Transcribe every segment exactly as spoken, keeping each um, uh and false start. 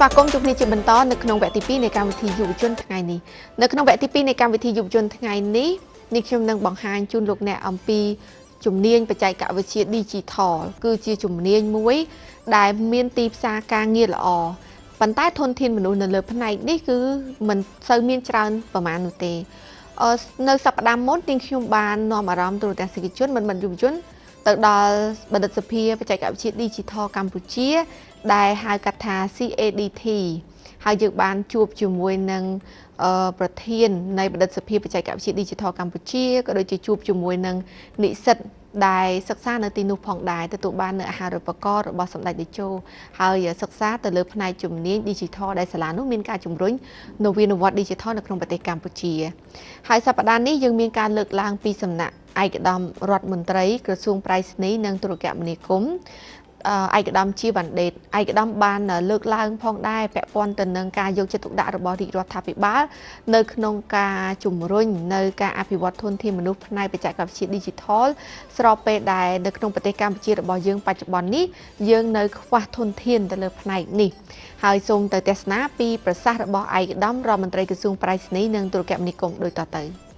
và công chúng này chỉ bận to được nông vẽ tí piในการวิธียุชนไงนี้ในนองแวะที่ปีในการวิธียุชนไงนี้นิคมนังบังหารจุนลูกแหนอัมปีจุ่มเนียนปัจจัยกะวิชีดิจิทัลคือจีจุ่มเนียนมุ้ยได้เมียนตีซาการเงียละอปันใต้ทนทินมนุษย์ในเลือดภายในนี่คือมันเซอร์เมียนจราประมาณนุเตในสัปดาห์มดนิคมบานนอมอารมณ์ตัวแต่สิ่งชุนมันมันยุชนแต่ดอลบัณฑิตสภีปัจจัยกะวิชีดิจิทัลกัมพูชีได้หายกัตถา ซี เอ ดี ที หายจากบานจูบจมวยนังประเทศในบัณฑิตสภีปัจจัยกะวิชีดิจิทัลกัมพูชีก็โดยจะจูบจมวยนังนิสิตได้ศึกษาในตีนุพองได้แต่ตัวบ้านในอาหารอุปกรณ์บอสำหรับดิโจหายศึกษาแต่เลือกภายในจุ่มนี้ดิจิทัลได้สลานุมีการจุ่มรุ่งโนวีนวัตดิจิทัลในกรุงประเทศกัมพูชีหายสัปดาห์นี้ยังมีการเลือกลางปีสำนักไอกระดมรัฐมนตรีกระทรวงไปรษณีย์นังตุรกีมณีกุมไอกระดมชีบันเดชไอกระดมบานเลือกลางพองได้แปะปอนตันนังการยกจตุดาระบดีรัฐพิบาลในขนมการจุ่มรุ่งในการอภิวัตทุนที่มนุษย์ในไปจากกับชีดิจิทัลสระเปได้ในขนมปฏิกรรมจีระบอยังปัจจุบันนี้ยังในขวาทุนเทียนแต่เลือกในนี่หายทรงแต่เทศนาปีประสาทระบอไอกระดมรัฐมนตรีกระทรวงไปรษณีย์นังตุรกีมณีกุมโดยต่อไป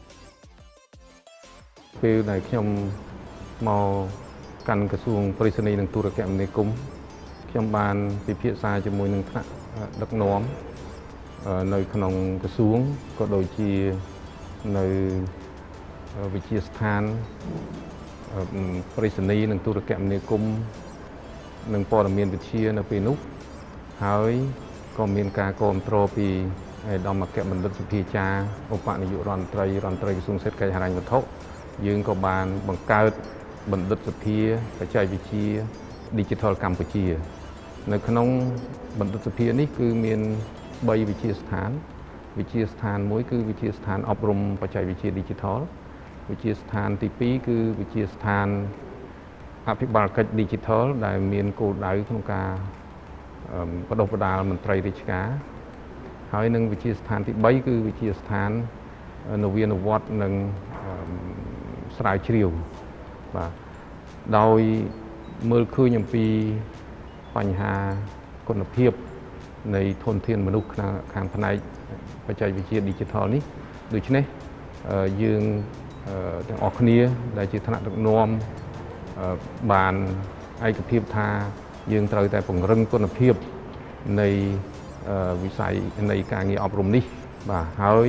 ពេលដែលខ្ញុំមកកាន់ក្រសួងប្រៃសណីនិងទូរគមនាគមន៍ខ្ញុំបានពិភាក្សាជាមួយនឹងថ្នាក់ដឹកនាំនៅក្នុងក្រសួងក៏ដូចជានៅវិទ្យាស្ថានប្រៃសណីនិងទូរគមនាគមន៍និងព័ត៌មានវិទ្យានៅពេលនោះហើយក៏មានការគាំទ្រពីឯកឧត្តមអគ្គបណ្ឌិតសុភាចារ្យឧបនាយករដ្ឋមន្ត្រីរដ្ឋមន្ត្រីក្រសួងសេដ្ឋកិច្ចហិរញ្ញវត្ថុយើងក៏បានបង្កើតបណ្ឌិតសភាបច្ចេកវិទ្យា Digital កម្ពុជានៅក្នុងបណ្ឌិតសភានេះគឺមានបីវិទ្យាស្ថានវិទ្យាស្ថានមួយគឺវិទ្យាស្ថានអប់រំបច្ចេកវិទ្យា Digital វិទ្យាស្ថានទីពីរគឺវិទ្យាស្ថានអភិបាលកិច្ច Digital ដែលមានគោលដៅក្នុងការបដិបដាលមន្ត្រីរាជការហើយនិងវិទ្យាស្ថានទីបីគឺវិទ្យាស្ថាននវានុវត្តន៍និងស្រាវជ្រាវបាទដោយមើលឃើញអំពីបញ្ហាគុណភាពនៃធនធានមនុស្សខាងផ្នែកបច្ចេកវិទ្យា Digital នេះដូច្នេះយើងទាំងអស់គ្នាដែលជាថ្នាក់ដឹកនាំបានឯកភាពថាយើងត្រូវតែពង្រឹងគុណភាពនៃវិស័យនៃការងារអប់រំនេះបាទហើយ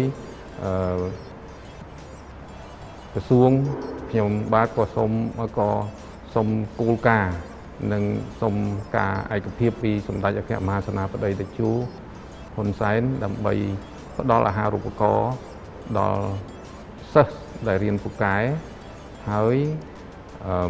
ក្រសួងខ្ញុំបាទក៏សូមក៏សូមគោលការណ៍និងសូមការឯកភាពពីសម្ដេចអគ្គមហាសេនាបតីតេជោហ៊ុនសែនដើម្បីផ្ដល់អាហារូបករណ៍ដល់សិស្សដែលរៀនពូកែហើយអឺ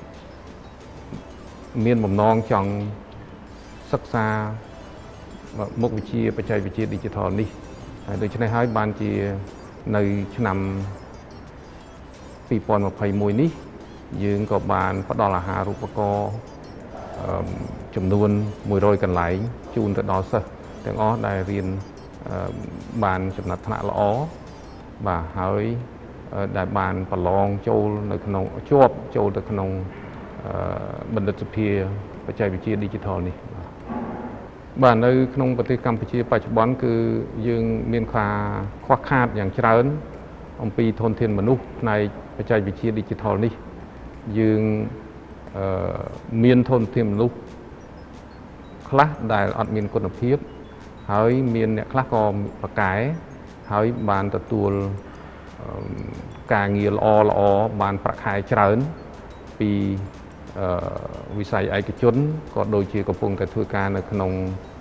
មានបំណងចង់សិក្សាមុខវិជ្ជាបច្ចេកវិទ្យា Digital នេះហើយដូច្នេះហើយបានជានៅឆ្នាំពីរពាន់ម្ភៃមួយនេះយើងក៏បានផ្ដល់អាហារូបករណ៍ចំនួនមួយរយកន្លែងជូនទៅដល់សិស្សទាំងអស់ដែលរៀនបានចំណាត់ថ្នាក់ល្អបាទហើយដែលបានប្រឡងចូលនៅក្នុងជាប់ចូលទៅក្នុងបណ្ឌិតសភាបច្ចេកវិទ្យា Digital នេះបាទនៅក្នុងប្រទេសកម្ពុជាបច្ចុប្បន្នគឺយើងមានការខ្វះខាតយ៉ាងច្រើនអំពីធនធានមនុស្សផ្នែកបច្ចេកវិទ្យា Digital នេះយើងមានធនធានមនុស្សខ្លះដែលអត់មានគុណភាពហើយមានអ្នកខ្លះក៏ប្រកែហើយបានទទួលការងារល្អល្អបានប្រាក់ខែច្រើនពីវិស័យឯកជនក៏ដូចជាកំពុងតែធ្វើការនៅក្នុង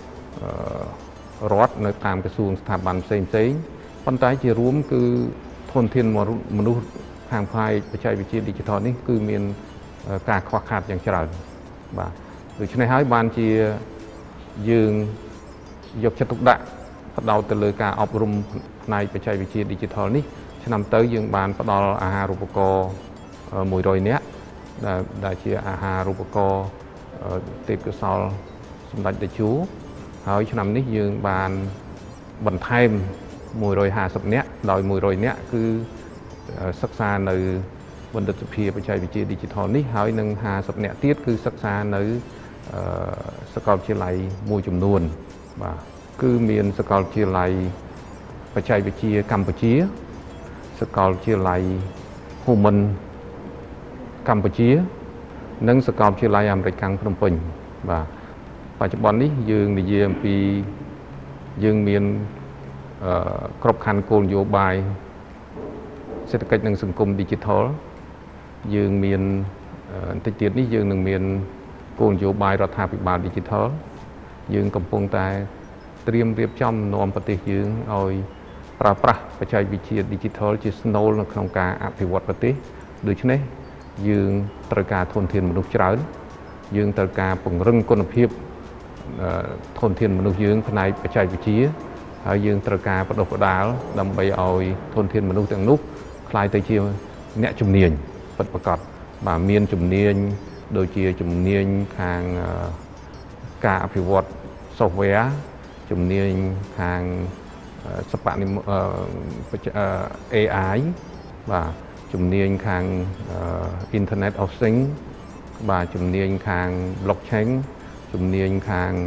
រដ្ឋនៅតាមក្រសួងស្ថាប័នផ្សេងផ្សេងប៉ុន្តែជារួមគឺធនធានមនុស្សខាងផ្នែកបច្ចេកវិទ្យា Digital នេះគឺមានការខ្វះខាតយ៉ាងច្រើនបាទដូច្នេះហើយបានជាយើងយកចិត្តទុកដាក់ផ្ដោតទៅលើការអប់រំផ្នែកបច្ចេកវិទ្យា Digital នេះឆ្នាំទៅយើងបានផ្ដល់អាហារូបករណ៍មួយរយនាក់ដែលដែលជាអាហារូបករណ៍ទេពកោសល្យសម្ដេចតេជោហើយឆ្នាំនេះយើងបានបន្ថែមមួយរយហាសិបនាក់ដោយមួយរយនាក់គឺសិក្សានៅបណ្ឌិតសភាបច្ចេកវិទ្យា Digital នេះហើយនឹងហាសិបនាក់ទៀតគឺសិក្សានៅសាកលវិទ្យាល័យមួយចំនួនបាទគឺមានសាកលវិទ្យាល័យបច្ចេកវិទ្យាកម្ពុជាសាកលវិទ្យាល័យ Human កម្ពុជានិងសាកលវិទ្យាល័យអាមេរិកខាងភ្នំពេញបាទបច្ចុប្បន្ននេះយើងនិយាយអំពីយើងមានអឺគ្រប់ខណ្ឌគោលនយោបាយសេដ្ឋកិច្ចនិងសង្គម Digital យើងមានបន្តិចទៀតនេះយើងនឹងមានគោលនយោបាយរដ្ឋាភិបាល Digital យើងកំពុងតែត្រៀមរៀបចំនាំប្រទេសយើងឲ្យប្រើប្រាស់បច្ចេកវិទ្យា Digital ជាស្នូលនៅក្នុងការអភិវឌ្ឍប្រទេសដូច្នេះយើងត្រូវការធនធានមនុស្សច្រើនយើងត្រូវការពង្រឹងគុណភាពធនធានមនុស្សយើងផ្នែកបច្ចេកវិទ្យាហើយយើងត្រូវការបដិបដាលដើម្បីឲ្យធនធានមនុស្សទាំងនោះក្លាយទៅជាអ្នកជំនាញពិតប្រាកដបាទមានជំនាញដូចជាជំនាញខាងការអភិវឌ្ឍ software ជំនាញខាងសព្វនិ เอ ไอ បាទជំនាញខាង Internet of Things បាទជំនាញខាង blockchain ជំនាញខាង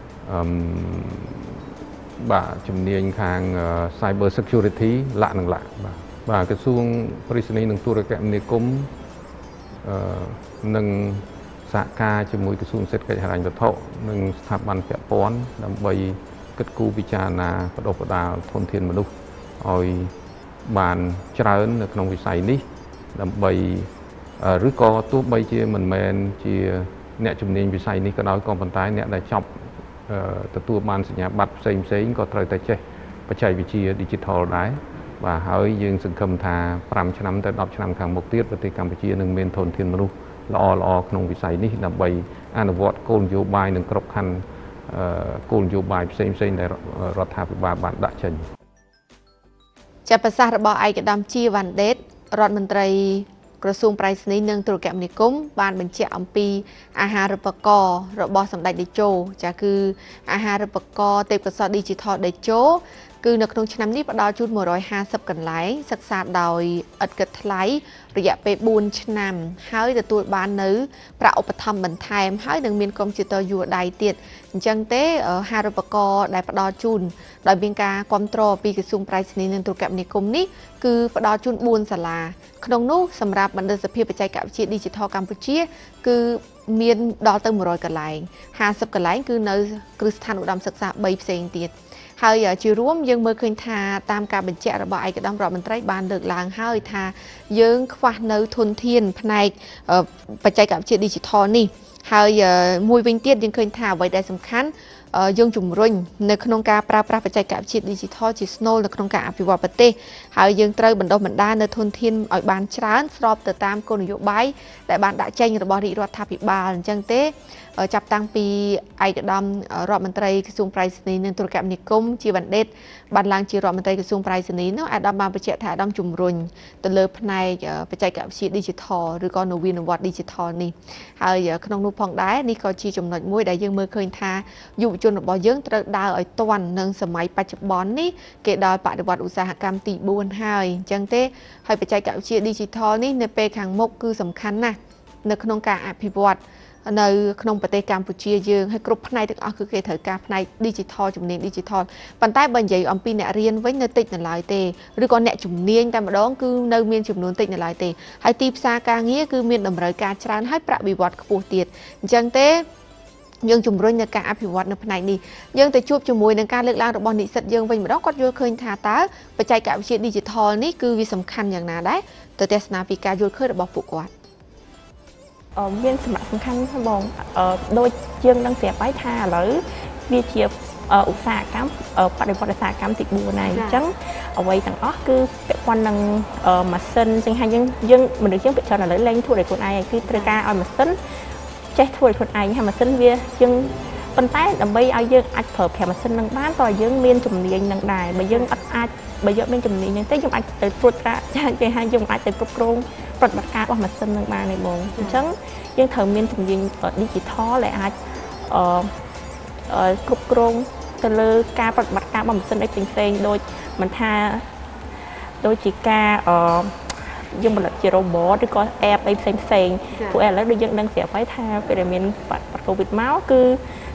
បាទជំនាញខាង cyber security លក្ខនឹងលក្ខបាទបាទក្រសួងប្រៃសណីនិងទូរគមនាគមន៍អឺនឹងសហការជាមួយក្រសួងសេដ្ឋកិច្ចហិរញ្ញវត្ថុនិងស្ថាប័នពាក់ព័ន្ធដើម្បីគិតគូរពិចារណាបដិបដាលធនធានមនុស្សឲ្យបានច្រើននៅក្នុងវិស័យនេះដើម្បីឬក៏ទោះបីជាមិនមែនជាអ្នកជំនាញវិស័យនេះក៏ដោយក៏ប៉ុន្តែអ្នកដែលចប់ទទួលបានសញ្ញាបត្រផ្សេងផ្សេងក៏ត្រូវតែចេះបច្ចេកវិទ្យា Digital ដែរបាទហើយយើងសង្ឃឹមថាប្រាំឆ្នាំទៅដប់ឆ្នាំខាងមុខទៀតប្រទេសកម្ពុជានឹងមានធនធានមនុស្សល្អល្អក្នុងវិស័យនេះដើម្បីអនុវត្តគោលនយោបាយនិងគ្រប់ខណ្ឌគោលនយោបាយផ្សេងផ្សេងដែលរដ្ឋាភិបាលបានដាក់ចេញជាប្រសាសន៍របស់ឯកឧត្តមជាវ៉ាន់ដេតរដ្ឋមន្ត្រីក្រសួងប្រៃសណីនិងទូរគមនាគមន៍បានបញ្ជាក់អំពីអាហារូបករណ៍របស់សម្ដេចតេជោចាគឺអាហារូបករណ៍ទេពកោសល្យ Digital តេជោគឺនៅក្នុងឆ្នាំនេះផ្ដល់ជូនmột trăm hai mươiកន្លែងសិក្សាដោយឥតគិតថ្លៃរយៈពេលបួនឆ្នាំហើយទទួលបាននៅប្រាក់ឧបត្ថម្ភបន្ថែមហើយនឹងមានកុំព្យូទ័រយួរដៃទៀតអញ្ចឹងទេអាហារូបករណ៍ដែលផ្ដល់ជូនដោយមានការគ្រប់គ្រងពីក្រសួងប្រៃសណីនិងទូរគមនាគមន៍នេះគឺផ្ដល់ជូនបួនសាលាក្នុងនោះសម្រាប់បណ្ឌិតសភាបច្ចេកវិទ្យា Digital កម្ពុជាគឺមានដល់ទៅmột trămកន្លែងห้าสิบកន្លែងគឺនៅគ្រឹះស្ថានឧត្តមសិក្សាបីផ្សេងទៀតហើយជារួមយើងមើលឃើញថាតាមការបញ្ជាក់របស់ឯកឧត្តមរដ្ឋមន្ត្រីបានលើកឡើងហើយថាយើងខ្វះនៅធនធានផ្នែកបច្ចេកវិទ្យា Digital នេះហើយមួយវិញទៀតយើងឃើញថាអ្វីដែលសំខាន់យើងជំរុញនៅក្នុងការប្រើប្រាស់បច្ចេកវិទ្យា Digital ជាស្នូលនៅក្នុងការអភិវឌ្ឍប្រទេសហើយយើងត្រូវបណ្ដុះបណ្ដាលនៅធនធានឲ្យបានច្រើនស្របទៅតាមគោលនយោបាយដែលបានដាក់ចេញរបស់រាជរដ្ឋាភិបាលអញ្ចឹងទេចាប់តាំងពីឯកឧត្តមរដ្ឋមន្ត្រីក្រសួងប្រៃសណីនិងទូរគមនាគមន៍ជាវ៉ាន់ដេតបានឡើងជារដ្ឋមន្ត្រីក្រសួងប្រៃសណីនោះអាដាមបានបញ្ជាក់ថាអាដាមជំរុញទៅលើផ្នែកបច្ចេកវិទ្យា Digital ឬក៏នវានុវត្តន៍ Digital នេះហើយក្នុងនោះផងដែរនេះក៏ជាចំណុចមួយដែលយើងមើលឃើញថាយុវជនរបស់យើងត្រូវដើរឲ្យទាន់នឹងសម័យបច្ចុប្បន្ននេះគេដល់បដិវត្តឧស្សាហកម្មទីបួនហើយអញ្ចឹងទេហើយបច្ចេកវិទ្យា Digital នេះនៅពេលខាងមុខគឺសំខាន់ណាស់នៅក្នុងការអភិវឌ្ឍនៅក្នុងប្រទេសកម្ពុជាយើងហើយគ្រប់ផ្នែកទាំងអស់គឺគេត្រូវការផ្នែក Digital ជំនាញ Digital ប៉ុន្តែបើនិយាយអំពីអ្នករៀនវិញនៅតិចនៅឡើយទេឬក៏អ្នកជំនាញតែម្ដងគឺនៅមានចំនួនតិចនៅឡើយទេហើយទីផ្សារការងារគឺមានតម្រូវការច្រើនហើយប្រាក់បៀវត្សខ្ពស់ទៀតអញ្ចឹងទេយើងជំរុញនៅការអភិវឌ្ឍនៅផ្នែកនេះយើងទៅជួបជាមួយនឹងការលើកឡើងរបស់និស្សិតយើងវិញម្ដងគាត់យល់ឃើញថាតើបច្ចេកវិទ្យា Digital នេះគឺវាសំខាន់យ៉ាងណាដែរទៅទស្សនាពីការយល់ឃើញរបស់ពួកគាត់មានសម្រាប់សំខាន់បងដូចយើងនឹងប្រាប់ហើយថាឥឡូវវាជាឧស្សាហកម្មបដិវត្តឧស្សាហកម្មទីបួនហើយអញ្ចឹងអ្វីទាំងអស់គឺពាក់ព័ន្ធនឹងម៉ាស៊ីនចឹងហើយយើងយើងមនុស្សយើងពិចារណាឥឡូវលែងធ្វើដោយខ្លួនឯងគឺត្រូវការឲ្យម៉ាស៊ីនចេះធ្វើដោយខ្លួនឯងហើយម៉ាស៊ីនវាយើងប៉ុន្តែដើម្បីឲ្យយើងអាចប្រើប្រាស់ម៉ាស៊ីននឹងបានតើយើងមានជំនាញនឹងដែរបើយើងអត់អាចបើយើងមានជំនាញហ្នឹងទេយើងអាចទៅត្រួតត្រាចាគេហើយយើងអាចទៅគ្រប់គ្រងប្រតិបត្តិការរបស់ម៉ាស៊ីននឹងបានទេបងអញ្ចឹងយើងត្រូវមានជំនាញ Digital ដែលអាចអឺគ្រប់គ្រងទៅលើការប្រតិបត្តិការរបស់ម៉ាស៊ីនអីផ្សេងៗដូចមិនថាដូចជាការអឺយើងផលិតជា robot ឬក៏ app អីផ្សេងផ្សេងពួកឥឡូវដូចយើងដឹងស្រាប់ហើយថាពេលដែលមានបាត់ COVID មកគឺ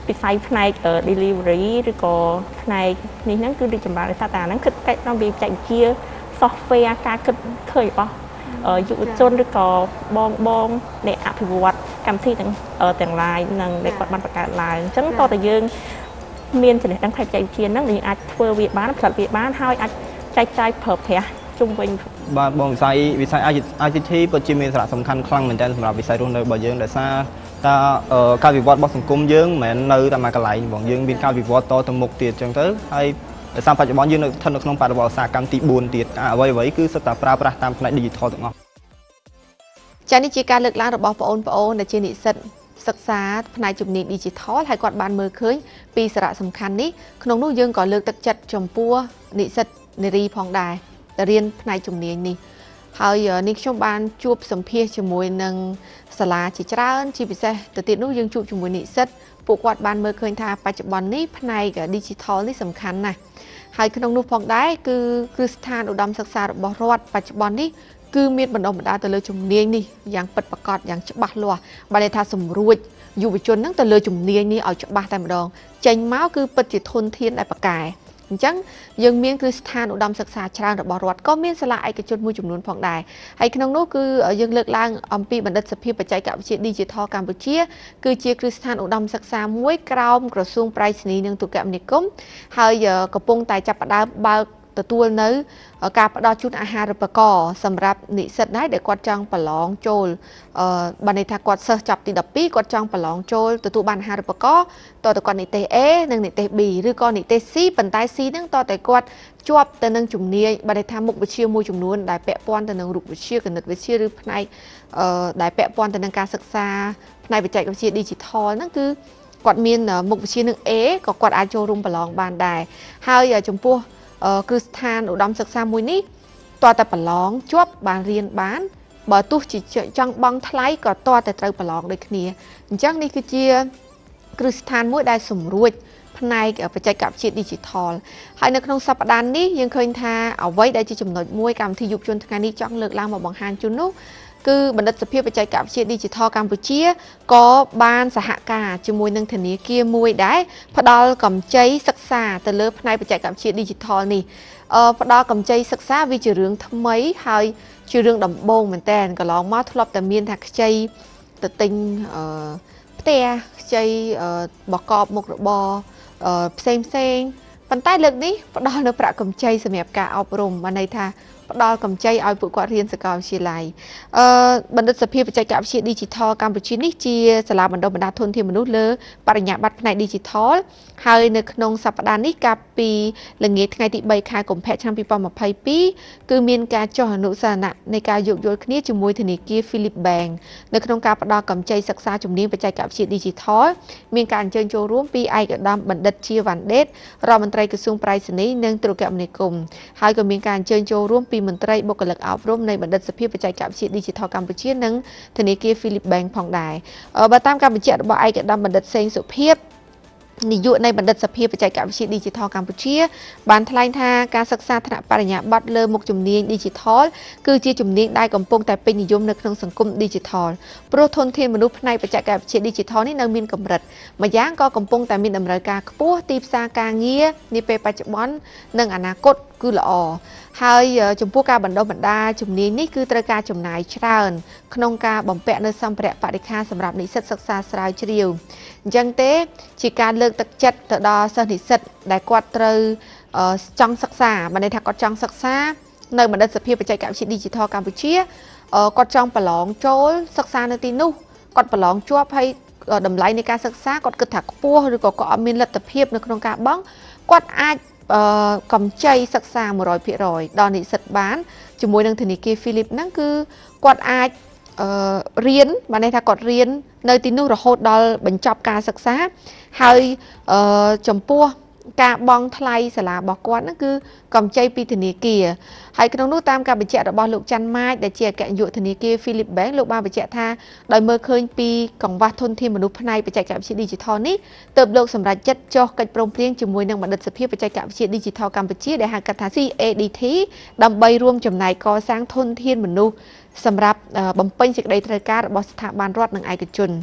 ពីផ្សាយផ្នែក delivery ឬក៏ផ្នែកនេះហ្នឹងគឺរីកចម្រើនដោយសារតែអាហ្នឹងគិតតែក្នុងវាបច្ចេកវិទ្យា software ការគិតឃើញរបស់យុវជនឬក៏បងបងអ្នកអភិវឌ្ឍកម្មវិធីទាំងទាំង lain និងដែលគាត់បានបង្កើតឡើងអញ្ចឹងតើតើយើងមានចំណេះដឹងផ្នែកបច្ចេកវិទ្យាហ្នឹងយើងអាចធ្វើវាបានផលិតវាបានហើយអាចចែកចាយប្រើប្រាស់ជុំវិញបាទបងវិស័យវិស័យ I C T ពិតជាមានសារៈសំខាន់ខ្លាំងមែនទែនសម្រាប់វិស័យរស់នៅរបស់យើងដោយសារតើការវិវត្តរបស់សង្គមយើងមិនមែននៅតែមួយកន្លែងបងយើងមានការវិវត្តតទៅមុខទៀតអញ្ចឹងទៅហើយដោយសារបច្ចុប្បន្នយើងនៅស្ថិតនៅក្នុងបរិបទឧស្សាហកម្មទីបួនទៀតអ្វីអ្វីគឺសុទ្ធតែប្រើប្រាស់តាមផ្នែក digital ទាំងអស់ចា៎នេះជាការលើកឡើងរបស់បងប្អូនដែលជានិស្សិតសិក្សាផ្នែកជំនាញ digital ហើយគាត់បានមើលឃើញពីសារៈសំខាន់នេះក្នុងនោះយើងក៏លើកទឹកចិត្តចំពោះនិស្សិតនារីផងដែរដែលរៀនផ្នែកជំនាញនេះហើយនេះខ្ញុំបានជួបសម្ភាសជាមួយនឹងសាលាជាច្រើនជាពិសេសទៅទៀតនោះយើងជួបជាមួយនិស្សិតពួកគាត់បានមើលឃើញថាបច្ចុប្បន្ននេះផ្នែក digital នេះសំខាន់ណាស់ហើយក្នុងនោះផងដែរគឺគ្រឹះស្ថានឧត្តមសិក្សារបស់រដ្ឋបច្ចុប្បន្ននេះគឺមានបណ្ដុះបណ្ដាលទៅលើជំនាញនេះយ៉ាងពិតប្រាកដយ៉ាងច្បាស់លាស់បានន័យថាសម្រួចយុវជនហ្នឹងទៅលើជំនាញនេះឲ្យច្បាស់តែម្ដងចេញមកគឺពិតជាធនធានដែលប៉ាកែអញ្ចឹងយើងមានគ្រឹះស្ថានឧត្តមសិក្សាច្រើនរបស់រដ្ឋក៏មានសាលាឯកជនមួយចំនួនផងដែរហើយក្នុងនោះគឺយើងលើកឡើងអំពីបណ្ឌិតសភាបច្ចេកវិទ្យា Digital កម្ពុជាគឺជាគ្រឹះស្ថានឧត្តមសិក្សាមួយក្រោមក្រសួងប្រៃសណីនិងទូរគមនាគមន៍ហើយកំពុងតែចាប់ផ្ដើមបើកទទួលនៅការផ្ដល់ជូនអាហារូបករណ៍សម្រាប់និស្សិតដែរដែលគាត់ចង់ប្រឡងចូលអឺបានន័យថាគាត់សិស្សចាប់ទីដប់ពីរគាត់ចង់ប្រឡងចូលទទួលបានអាហារូបករណ៍តើតើគាត់និទេស A និងនិទេស B ឬក៏និទេស C ប៉ុន្តែ C ហ្នឹងតើតែគាត់ជាប់ទៅនឹងជំនាញបានន័យថាមុខវិជ្ជាមួយចំនួនដែលពាក់ព័ន្ធទៅនឹងរូបវិទ្យាគណិតវិទ្យាឬផ្នែកអឺដែលពាក់ព័ន្ធទៅនឹងការសិក្សាផ្នែកបច្ចេកវិទ្យា Digital ហ្នឹងគឺគាត់មានមុខវិជ្ជានឹង A ក៏គាត់អាចចូលរួមប្រឡងបានដែរហើយចំពោះគ្រឹះស្ថានឧត្តមសិក្សាមួយនេះតើតែប្រឡងជាប់បានរៀនបានបើទោះជាចង់បង់ថ្លៃក៏តើតែត្រូវប្រឡងដូចគ្នាអញ្ចឹងនេះគឺជាគ្រឹះស្ថានមួយដែលសម្រួចផ្នែកបច្ចេកវិទ្យា Digital ហើយនៅក្នុងសប្តាហ៍នេះយើងឃើញថាអ្វីដែលជាចំណុចមួយកម្មវិធីយុវជនថ្ងៃនេះចង់លើកឡើងមកបង្ហាញជូននោះគឺបណ្ឌិតសភាបច្ចេកវិទ្យា Digital កម្ពុជាក៏បានសហការជាមួយនឹងធនាគារមួយដែរផ្ដល់កម្ចីសិក្សាទៅលើផ្នែកបច្ចេកវិទ្យា Digital នេះអឺផ្ដល់កម្ចីសិក្សាវាជារឿងថ្មីហើយជារឿងដំបូងមែនតើកន្លងមកធ្លាប់តែមានថាខ្ចីទៅទិញអឺផ្ទះខ្ចីបកបមុខរបរផ្សេងផ្សេងប៉ុន្តែលើកនេះផ្ដល់នៅប្រាក់កម្ចីសម្រាប់ការអប់រំបានន័យថាផ្ដល់កម្ចីឲ្យពួកគាត់រៀនសាកលវិទ្យាល័យអឺបណ្ឌិតសភាបច្ចេកវិទ្យា Digital កម្ពុជានេះជាសាលាបណ្ដុះបណ្ដាលធនធានមនុស្សលើបរិញ្ញាបត្រផ្នែក Digital ហើយនៅក្នុងសប្តាហ៍នេះកាលពីល្ងាចថ្ងៃទីបីខែកុម្ភៈឆ្នាំពីរពាន់ម្ភៃពីរគឺមានការចុះអនុស្សរណៈនៃការយោគយល់គ្នាជាមួយធនាគារ Philip Bank នៅក្នុងការផ្ដល់កម្ចីសិក្សាជំនាញបច្ចេកវិទ្យា Digital មានការអញ្ជើញចូលរួមពីឯកឧត្តមបណ្ឌិតជាវ៉ាន់ដេតរដ្ឋមន្ត្រីក្រសួងប្រៃសណីនិងទូរគមនាគមន៍ហើយក៏មានការអញ្ជើញចូលរួមពីមន្ត្រីបុគ្គលិកអប់រំនៃបណ្ឌិតសភាបច្ចេកវិទ្យា Digital កម្ពុជានិងធនាគារ Philip Bank ផងដែរបើតាមការបញ្ជាក់របស់ឯកឧត្តមបណ្ឌិតសេងសុភាព នាយកនៃបណ្ឌិតសភាបច្ចេកវិទ្យា Digital កម្ពុជាបានថ្លែងថាការសិក្សាថ្នាក់បរិញ្ញាបត្រលើមុខជំនាញ Digital គឺជាជំនាញដែលកំពុងតែពេញនិយមនៅក្នុងសង្គម Digital ព្រោះធនធានមនុស្សផ្នែកបច្ចេកវិទ្យា Digital នេះនៅមានកម្រិតម្យ៉ាងក៏កំពុងតែមានតម្រូវការខ្ពស់ទីផ្សារការងារនាពេលបច្ចុប្បន្ននិងអនាគតគឺល្អហើយចំពោះការបណ្ដុះបណ្ដាលជំនាញនេះគឺត្រូវការចំណាយច្រើនក្នុងការបំពាក់នៅសម្ភារៈបរិក្ខារសម្រាប់និស្សិតសិក្សាស្រាវជ្រាវអញ្ចឹងទេជាការលើកទឹកចិត្តទៅដល់សិស្សនិស្សិតដែលគាត់ត្រូវចង់សិក្សាបានន័យថាគាត់ចង់សិក្សានៅបណ្ឌិតសភាបច្ចេកវិទ្យា Digital កម្ពុជាគាត់ចង់ប្រឡងចូលសិក្សានៅទីនោះគាត់ប្រឡងជាប់ហើយតម្លៃនៃការសិក្សាគាត់គិតថាខ្ពស់ឬក៏គាត់អត់មានលទ្ធភាពនៅក្នុងការបង់គាត់អាចកម្ចីសិក្សា một trăm phần trăm ដល់និស្សិតបានជាមួយនឹងធនាគារ Philip ហ្នឹងគឺគាត់អាចរៀនបានន័យថាគាត់រៀននៅទីនោះរហូតដល់បញ្ចប់ការសិក្សាហើយចំពោះការបង់ថ្លៃសាលារបស់គាត់ហ្នឹងគឺកម្ចីពីធនាគារហើយក្នុងនោះតាមការបញ្ជាក់របស់លោកច័ន្ទម៉ាចដែលជាអគ្គនាយកធនាគារ Philip Bank លោកបានបញ្ជាក់ថាដោយមើលឃើញពីកង្វះធនធានមនុស្សផ្នែកបច្ចេកវិទ្យា Digital នេះទើបលោកសម្រេចចិត្តចុះកិច្ចព្រមព្រៀងជាមួយនឹងបណ្ឌិតសភាបច្ចេកវិទ្យា Digital កម្ពុជាដែលហៅកាត់ថា C A D T ដើម្បីរួមចំណែកកសាងធនធានមនុស្សសម្រាប់បំពេញសេចក្តីត្រូវការរបស់ស្ថាប័នរដ្ឋនិងឯកជន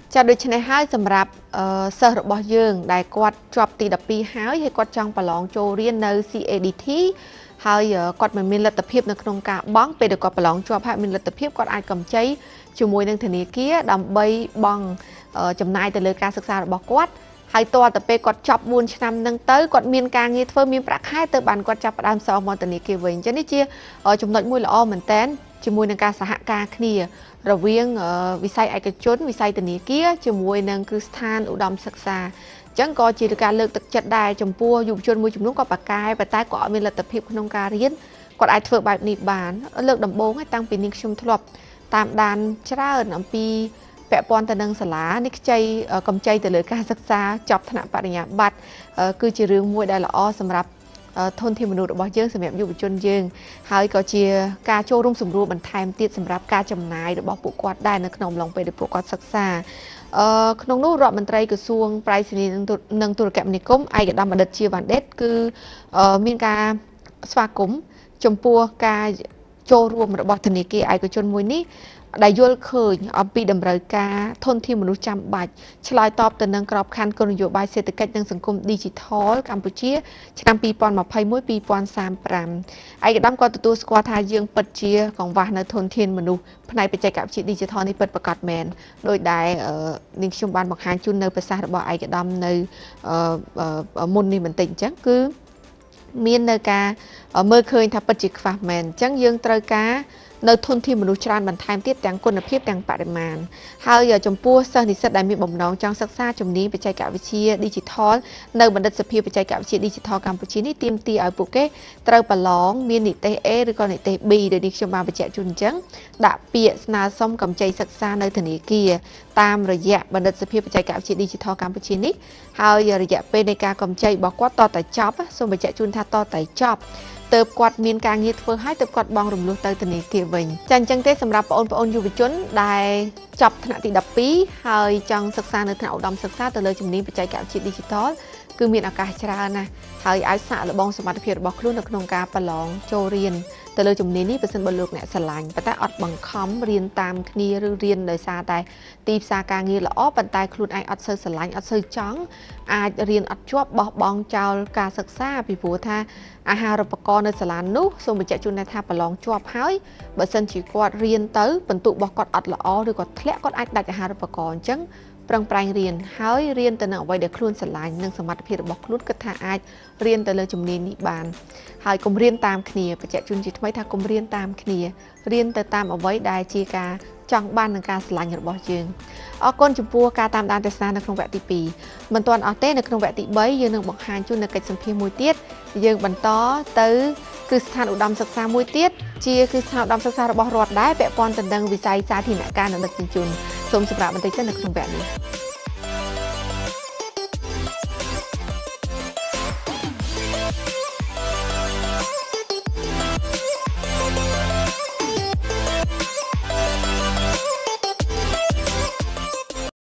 ចាដូចនេះហើយសម្រាប់សិស្សរបស់យើងដែលគាត់ជាប់ទីដប់ពីរហើយហើយគាត់ចង់ប្រឡងចូលរៀននៅ C A D T ហើយគាត់មិនមានលទ្ធភាពនៅក្នុងការបង់ពេលដែលគាត់ប្រឡងជាប់ហើយមានលទ្ធភាពគាត់អាចកម្ចីជាមួយនឹងធនាគារដើម្បីបង់ចំណាយទៅលើការសិក្សារបស់គាត់ហើយតើតើពេលគាត់ចប់បួនឆ្នាំហ្នឹងទៅគាត់មានការងារធ្វើមានប្រាក់ខែទៅបានគាត់ចាប់ផ្ដើមសងមកធនាគារវិញអញ្ចឹងនេះជាចំណុចមួយល្អមែនតើជាមួយនឹងការសហការគ្នារវាងវិស័យឯកជនវិស័យធនាគារជាមួយនឹងគ្រឹះស្ថានឧត្តមសិក្សាអញ្ចឹងក៏ជាការលើកទឹកចិត្តដែរចំពោះយុវជនមួយចំនួនក៏ប្រកែប៉ុន្តែក៏អត់មានលទ្ធភាពក្នុងការរៀនគាត់អាចធ្វើបែបនេះបានលើកដំបូងឲ្យតាំងពីនាងខ្ញុំធ្លាប់តាមដានច្រើនអំពីពាក់ព័ន្ធទៅនឹងសាលានេះខ្ចីកម្ចីទៅលើការសិក្សាចប់ថ្នាក់បរិញ្ញាបត្រគឺជារឿងមួយដែលល្អសម្រាប់ធនធានមនុស្សរបស់យើងសម្រាប់យុវជនយើងហើយក៏ជាការចូលរួមសម្រួលបន្ថែមទៀតសម្រាប់ការចំណាយរបស់ពួកគាត់ដែរនៅក្នុងអំឡុងពេលដែលពួកគាត់សិក្សាអឺក្នុងនោះរដ្ឋមន្ត្រីក្រសួងប្រៃសណីនិងទូរគមនាគមន៍ឯកឧត្តមបណ្ឌិតជាវណ្ឌិតគឺមានការស្វាគមន៍ចំពោះការចូលរួមរបស់ធនាគារឯកជនមួយនេះដែលយល់ឃើញអំពីតម្រូវការធនធានមនុស្សចាំបាច់ឆ្លើយតបទៅនឹងក្របខ័ណ្ឌគោលនយោបាយសេដ្ឋកិច្ចនិងសង្គម Digital កម្ពុជាឆ្នាំពីរពាន់ម្ភៃមួយ ពីរពាន់សាមប្រាំឯកឧត្តមក៏ទទួលស្គាល់ថាយើងពិតជាកង្វះនៅធនធានមនុស្សផ្នែកបច្ចេកវិទ្យា Digital នេះពិតប្រាកដមែនដោយដែលនាងខ្ញុំបានបង្ហាញជូននៅប្រសាសន៍របស់ឯកឧត្តមនៅមុននេះបន្តិចអញ្ចឹងគឺមាននៅការមើលឃើញថាពិតជាខ្វះមែនអញ្ចឹងយើងត្រូវការនៅធនធានមនុស្សច្រើនបន្ថែមទៀតទាំងគុណភាពទាំងបរិមាណហើយចំពោះសិស្សនិស្សិតដែលមានបំណងចង់សិក្សាជំនាញបច្ចេកវិទ្យា Digital នៅបណ្ឌិតសភាបច្ចេកវិទ្យា Digital កម្ពុជានេះទាមទារឲ្យពួកគេត្រូវប្រឡងមាននិទេស A ឬក៏និទេស B ដែលនេះខ្ញុំបានបញ្ជាក់ជូនអញ្ចឹងដាក់ពាក្យស្នើសុំកម្ចីសិក្សានៅធនាគារតាមរយៈបណ្ឌិតសភាបច្ចេកវិទ្យា Digital កម្ពុជានេះហើយរយៈពេលនៃការកម្ចីរបស់គាត់តតែចប់សូមបញ្ជាក់ជូនថាតតែចប់ទើបគាត់មានការងារធ្វើហើយទើបគាត់បង់រំលោះទៅធនាគារវិញចាអញ្ចឹងទេសម្រាប់បងប្អូនយុវជនដែលចប់ថ្នាក់ទីដប់ពីរហើយចង់សិក្សានៅថ្នាក់ឧត្តមសិក្សាទៅលើជំនាញបច្ចេកវិទ្យា Digital គឺមានឱកាសច្រើនណាស់ហើយអាចសាកល្បងសមត្ថភាពរបស់ខ្លួននៅក្នុងការប្រឡងចូលរៀនទៅលើជំនាញនេះបើសិនបើលោកអ្នកស្រឡាញ់ប៉ុន្តែអត់បង្ខំរៀនតាមគ្នាឬរៀនដោយសារតែទីផ្សារការងារល្អប៉ុន្តែខ្លួនឯងអត់សូវស្រឡាញ់អត់សូវចង់អាចរៀនអត់ជាប់បោះបង់ចោលការសិក្សាពីព្រោះថាអាហារូបករណ៍នៅសាលានោះសូមបញ្ជាក់ជូនថាប្រឡងជាប់ហើយបើសិនជាគាត់រៀនទៅបន្ទុករបស់គាត់អត់ល្អឬគាត់ធ្លាក់គាត់អាចដាច់អាហារូបករណ៍អញ្ចឹងប្រឹងប្រែងរៀនហើយរៀនទៅនឹងអ្វីដែលខ្លួនស្រឡាញ់និងសមត្ថភាពរបស់ខ្លួនគិតថាអាចរៀនទៅលើជំនាញនេះបានហើយកុំរៀនតាមគ្នាបញ្ជាក់ជូនជាថ្មីថាកុំរៀនតាមគ្នារៀនទៅតាមអ្វីដែលជាការចង់បាននឹងការស្រឡាញ់របស់យើងអរគុណចំពោះការតាមដានទស្សនានៅក្នុងវគ្គទីពីរមិនទាន់អស់ទេនៅក្នុងវគ្គទីបីយើងនឹងបង្ហាញជូននៅកិច្ចសម្ភាសន៍មួយទៀតយើងបន្តទៅគ្រឹះស្ថានឧត្តមសិក្សាមួយទៀតជាគ្រឹះស្ថានឧត្តមសិក្សារបស់រដ្ឋដែរពាក់ព័ន្ធទៅនឹងវិស័យសាធារណការនិងដឹកជញ្ជូនសូមសម្រាប់បន្តិចទៅនៅក្នុងវគ្គនេះ